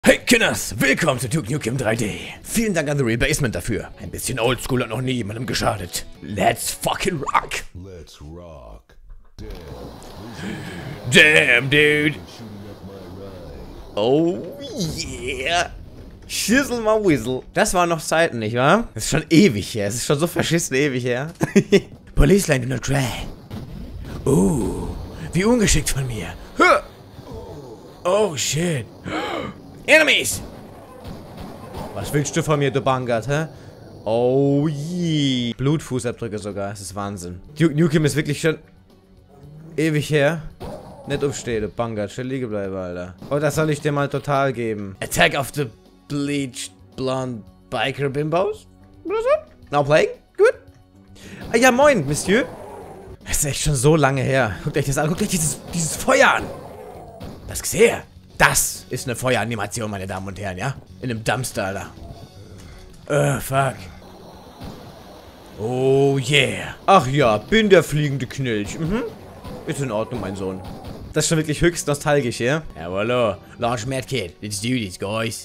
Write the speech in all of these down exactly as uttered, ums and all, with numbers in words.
Hey Kinders, willkommen zu Duke Nukem drei D. Vielen Dank an The Real Basement dafür. Ein bisschen oldschool hat noch nie jemandem geschadet. Let's fucking rock. Let's rock. Damn, dude. Oh yeah. Schissel mal Whistle. Das waren noch Zeiten, nicht wahr? Das ist schon ewig her. Es ist schon so verschissen ewig her. Police line do not try. Uh, wie ungeschickt von mir. Oh shit. Enemies! Was willst du von mir, du Bangard, hä? Oh je. Blutfußabdrücke sogar, das ist Wahnsinn. Duke Nukem ist wirklich schon ewig her. Nicht aufstehen, du Bangard, schnell liegen bleiben, Alter. Oh, das soll ich dir mal total geben. Attack of the bleached blonde biker bimbos? Oder so? Now playing? Gut. Ah, ja, moin, Monsieur. Das ist echt schon so lange her. Guckt euch das an, guckt euch dieses, dieses Feuer an. Das gesehen. Das ist eine Feueranimation, meine Damen und Herren, ja? In einem Dumpster, Alter. Äh, fuck. Oh, yeah. Ach ja, bin der fliegende Knilch. Mhm. Ist in Ordnung, mein Sohn. Das ist schon wirklich höchst nostalgisch, ja? Ja, hallo. Large Medkit. Let's do this, guys.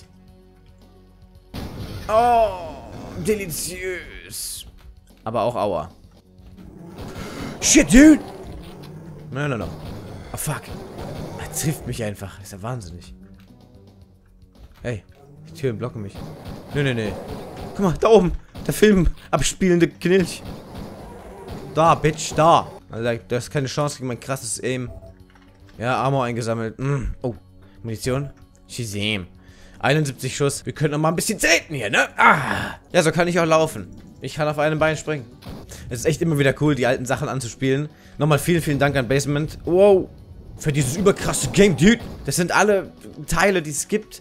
Oh, deliziös. Aber auch aua. Shit, dude. No, no, no. Oh, fuck. Er trifft mich einfach. Das ist ja wahnsinnig. Hey, die Türen blocken mich. Nee, nee, nee. Guck mal, da oben. Der Film abspielende Knilch. Da, Bitch, da. Alter, du hast keine Chance gegen mein krasses Aim. Ja, Armor eingesammelt. Mm. Oh, Munition. Shazam. einundsiebzig Schuss. Wir können noch mal ein bisschen zelten hier, ne? Ah. Ja, so kann ich auch laufen. Ich kann auf einem Bein springen. Es ist echt immer wieder cool, die alten Sachen anzuspielen. Nochmal vielen, vielen Dank an Basement. Wow. Für dieses überkrasse Game, dude. Das sind alle Teile, die es gibt.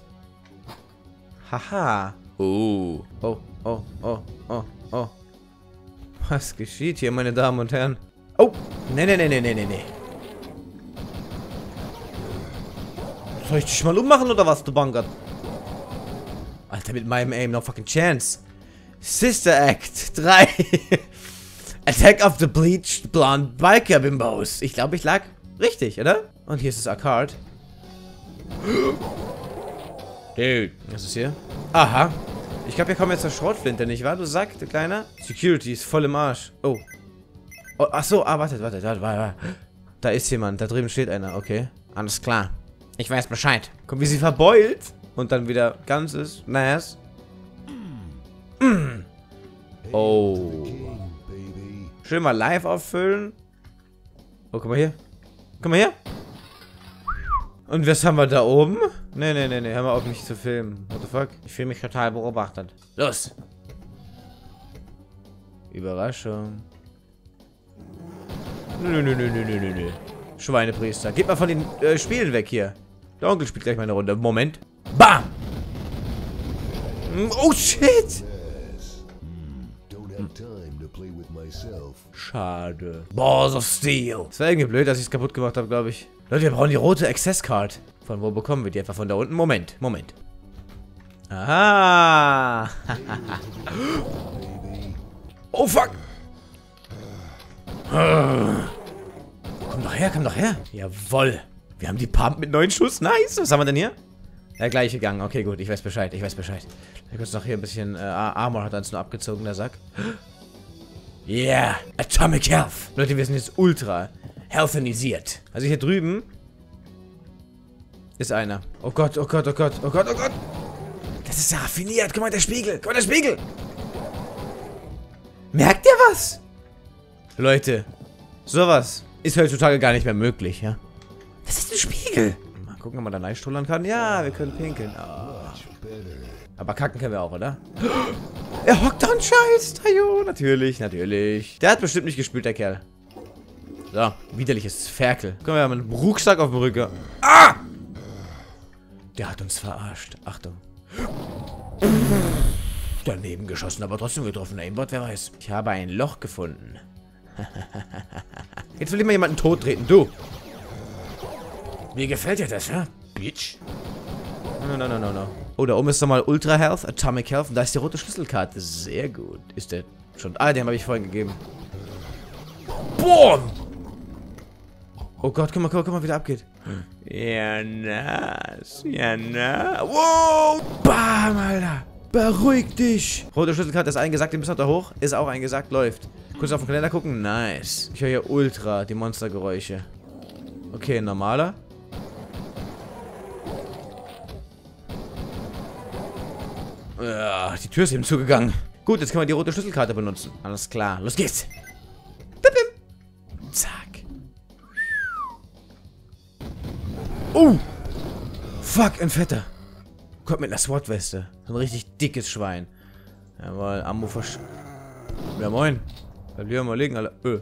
Haha. Oh. Oh, oh, oh, oh, oh. Was geschieht hier, meine Damen und Herren? Oh. Nee, nee, nee, nee, nee, nee, nee. Soll ich dich mal ummachen oder was, du Bangard? Alter, mit meinem Aim, no fucking chance. Sister Act drei. Attack of the bleached blonde biker bimbos. Ich glaube, ich lag richtig, oder? Und hier ist das Arcade. Dude. Was ist hier? Aha. Ich glaube, hier kommen jetzt zur Schrotflinte, nicht wahr? Du sagst, du Kleiner? Security ist voll im Arsch. Oh. Oh, ach so. Ah, wartet, wartet, wartet, wartet. Da ist jemand. Da drüben steht einer. Okay. Alles klar. Ich weiß Bescheid. Guck, wie sie verbeult. Und dann wieder ganz ist. Nice. Mm. Oh. Schön mal live auffüllen. Oh, guck mal hier. Guck mal hier. Und was haben wir da oben? Nee, nee, nee, nee. Hör mal auf, mich zu filmen. What the fuck? Ich fühle mich total beobachtet. Los. Überraschung. Nö, nö, nö, nö, nö, nö, nö. Schweinepriester. Geht mal von den äh, Spielen weg hier. Der Onkel spielt gleich mal eine Runde. Moment. Bam! Oh, shit! Schade. Balls of Steel. Es war irgendwie blöd, dass ich es kaputt gemacht habe, glaube ich. Leute, wir brauchen die rote Access Card. Von wo bekommen wir die? Einfach von da unten? Moment, Moment. Aha. Oh, fuck. Komm doch her, komm doch her. Jawoll. Wir haben die Pump mit neun Schuss. Nice. Was haben wir denn hier? Der gleiche Gang. Okay, gut. Ich weiß Bescheid. Ich weiß Bescheid. Ich muss noch hier ein bisschen äh, Armor hat uns nur abgezogen, der Sack. Yeah. Atomic Health. Leute, wir sind jetzt ultra healthanisiert. Also hier drüben ist einer. Oh Gott, oh Gott, oh Gott, oh Gott, oh Gott. Das ist ja raffiniert. Guck mal, der Spiegel. Guck mal, der Spiegel. Merkt ihr was? Leute, sowas ist heutzutage gar nicht mehr möglich, ja? Das ist ein Spiegel. Mal gucken, ob man da reinstullern kann. Ja, wir können pinkeln. Oh. Aber kacken können wir auch, oder? Er hockt da und scheißt. Ajo, natürlich, natürlich. Der hat bestimmt nicht gespült, der Kerl. So, widerliches Ferkel. Guck mal, wir haben einen Rucksack auf dem Rücken. Ah! Der hat uns verarscht. Achtung. Daneben geschossen, aber trotzdem getroffen. Aimbot, wer weiß. Ich habe ein Loch gefunden. Jetzt will ich mal jemanden tot treten. Du. Mir gefällt dir das, ja? Bitch. No, no, no, no, no. Oh, da oben ist nochmal Ultra Health, Atomic Health. Und da ist die rote Schlüsselkarte. Sehr gut. Ist der schon... Ah, den habe ich vorhin gegeben. Boom! Oh Gott, guck mal, guck mal, guck mal, wie der abgeht. Ja, nice. Ja, na. Wow. Bam, Alter. Beruhig dich. Rote Schlüsselkarte ist eingesackt, den bis da hoch. Ist auch eingesackt, läuft. Kurz auf den Kalender gucken. Nice. Ich höre hier ultra die Monstergeräusche. Okay, normaler. Ja, die Tür ist eben zugegangen. Gut, jetzt können wir die rote Schlüsselkarte benutzen. Alles klar, los geht's. Bim, bim. Zack. Oh! Fuck, ein Fetter. Kommt mit einer SWAT-Weste. So ein richtig dickes Schwein. Jawohl, Ammo versch... Ja, moin. Bleib lieber mal liegen, Alter. Öh.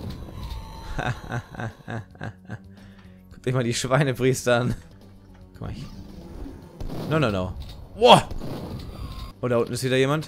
Guckt euch mal die Schweinepriester an. Guck mal hier. No, no, no. Wow! Oh, da unten ist wieder jemand.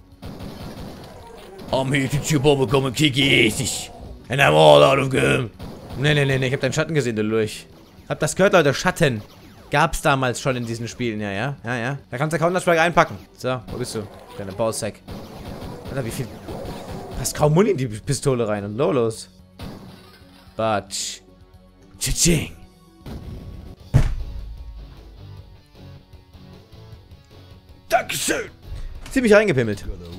I'm here to chew Bombe, come and kick it. And I'm all out of game. Nee, nee, nee, nee, ich hab deinen Schatten gesehen, du Lurch. Habt das gehört, Leute? Schatten. Gab's damals schon in diesen Spielen, ja, ja? Ja, ja. Da kannst du Counter-Strike einpacken. So, wo bist du? Deine Bausack. Alter, wie viel... Passt kaum Muni in die Pistole rein und los. Batsch. Tsching. Dankeschön. Ziemlich reingepimmelt.